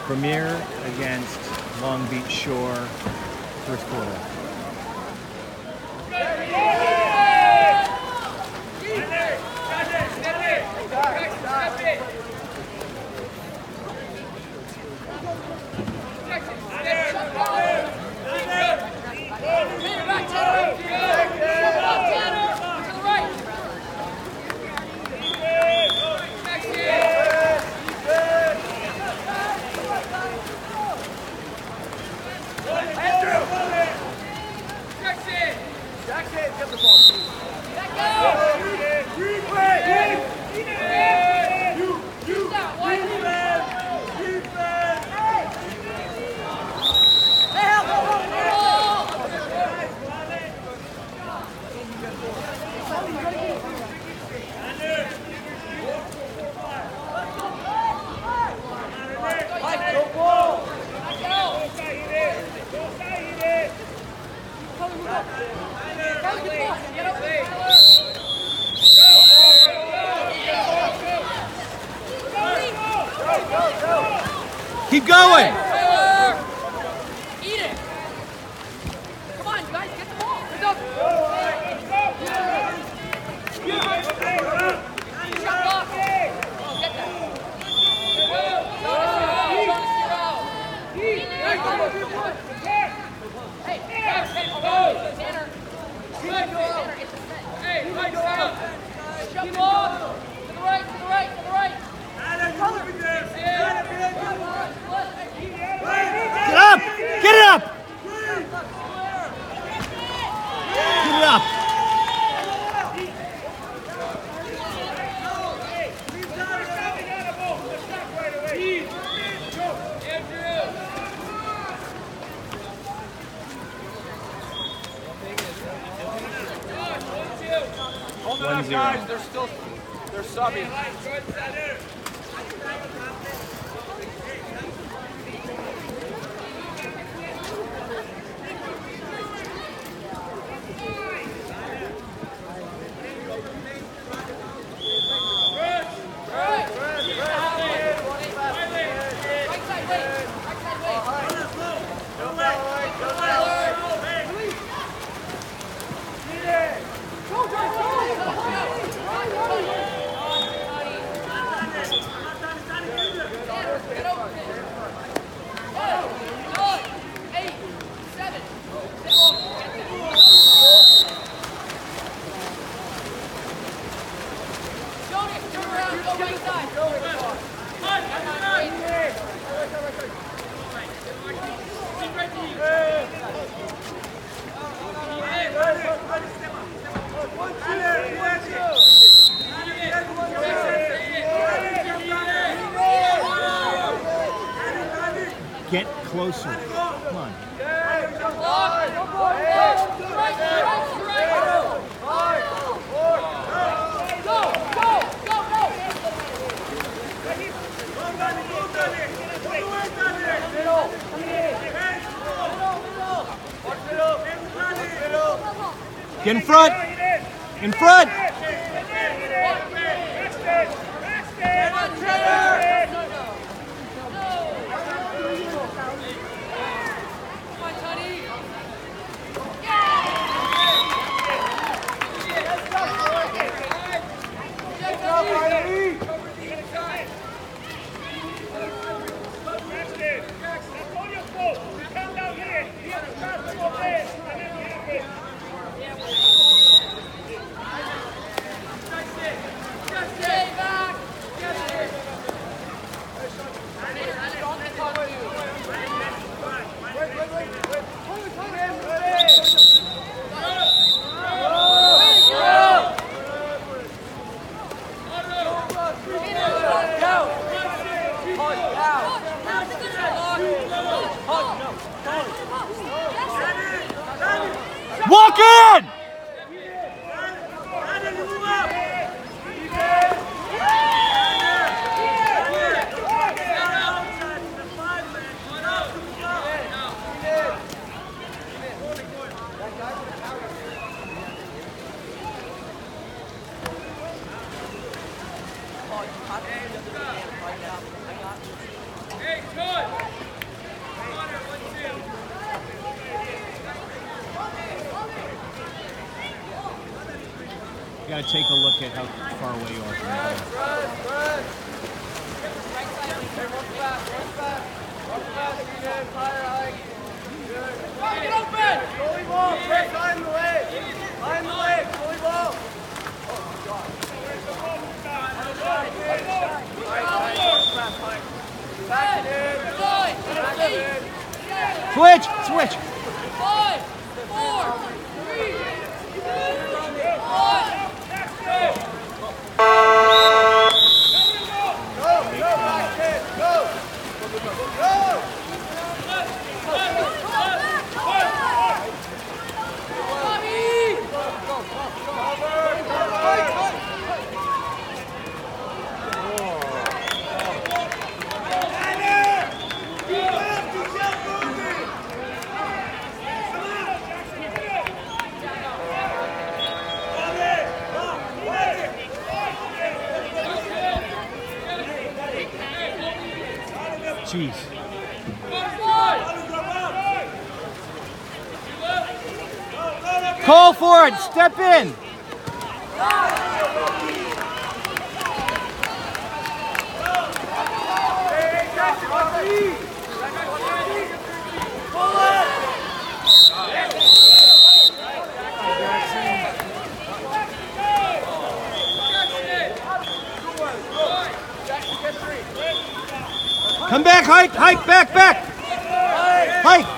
Premier against Long Beach Shore, first quarter. Keep going! Eat it! Come on, you guys, get the ball! Get up! Shut up! Oh, get that! Hey, Tanner! Tanner, it's a set! Hey, right side! Shut up! To the right, to the right, to the right! Get up! Get it up! Get it up! Hold it up, guys. They're subbing. Get closer. Come on. Get in front. In front. Walk in! Hey, good! gotta take a look at how far away you are from the ball. Get open! Goalie ball, press behind the leg. Behind the leg, goalie ball. Back it in. Back it in. Switch! Switch! 5, 4, 3, 2, 1. Go, back kid, go. Go. Jeez. Call for it! Step in! Come back, hike, back. Hike.